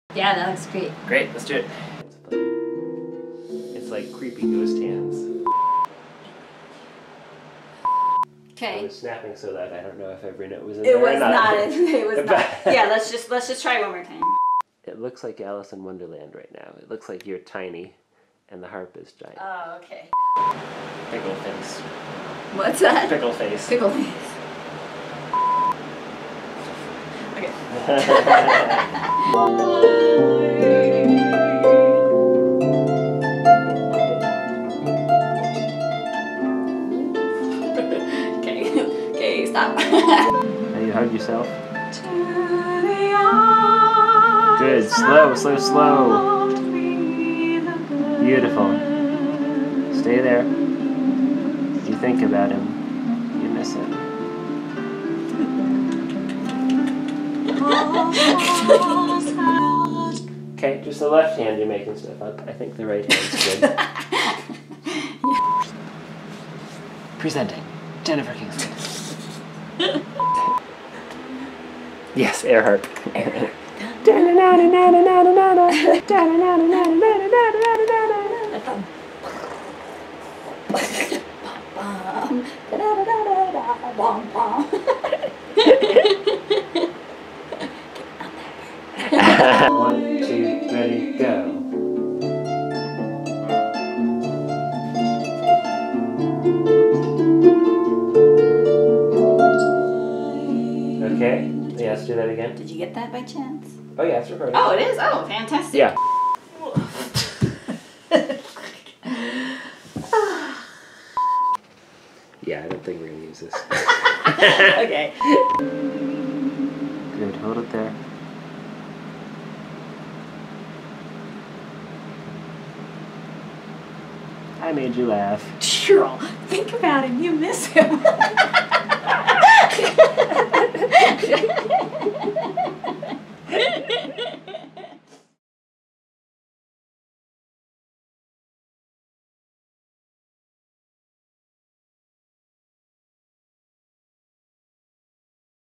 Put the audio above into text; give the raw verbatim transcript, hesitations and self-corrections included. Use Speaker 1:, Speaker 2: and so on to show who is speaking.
Speaker 1: Yeah, that looks great.
Speaker 2: Great, let's do it. It's like creepy ghost hands.
Speaker 1: Okay.
Speaker 2: I was snapping so that I don't know if every note was in
Speaker 1: it
Speaker 2: there
Speaker 1: was
Speaker 2: or not.
Speaker 1: not. It was not. Yeah, let's just let's just try one more time.
Speaker 2: It looks like Alice in Wonderland right now. It looks like you're tiny, and the harp is giant.
Speaker 1: Oh, okay.
Speaker 2: Pickle face.
Speaker 1: What's that?
Speaker 2: Pickle face.
Speaker 1: Pickle face. Okay. okay. Okay. Stop.
Speaker 2: Now you hug yourself. Good. Slow, slow, slow. Beautiful. Stay there. You think about him. You miss him. Okay, just the left hand you're making stuff up. I think the right hand's good. Yeah. Presenting Jennifer Kingsland. Yes, air harp. Air One, two, ready, go. Okay, yeah, let's do that again.
Speaker 1: Did you get that by chance?
Speaker 2: Oh yeah, it's recording.
Speaker 1: Oh, it is? Oh, fantastic.
Speaker 2: Yeah. Yeah, I don't think we're going to use this.
Speaker 1: Okay.
Speaker 2: Good, hold it there. I made you laugh.
Speaker 1: Sure. Think about it. You miss him.